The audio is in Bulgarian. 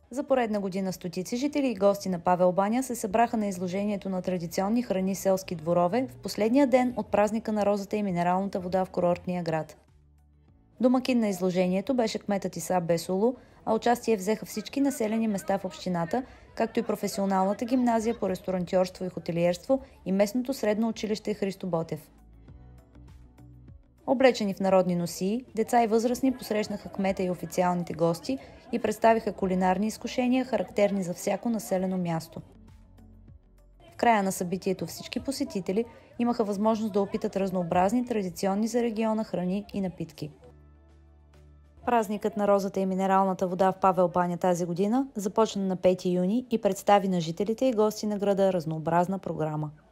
За поредна година стотици жители и гости на Павел баня се събраха на изложението на традиционни храни селски дворове в последния ден от празника на розата и минералната вода в курортния град. Домакин на изложението беше кметът Иса Бесолу, а участие взеха всички населени места в общината, както и професионалната гимназия по ресторантьорство и хотелиерство и местното средно училище Христо Ботев. Облечени в народни носии, деца и възрастни посрещнаха кмета и официалните гости и представиха кулинарни изкушения, характерни за всяко населено място. В края на събитието всички посетители имаха възможност да опитат разнообразни традиционни за региона храни и напитки. Празникът на розата и минералната вода в Павел баня тази година започна на 5 юни и представи на жителите и гости на града разнообразна програма.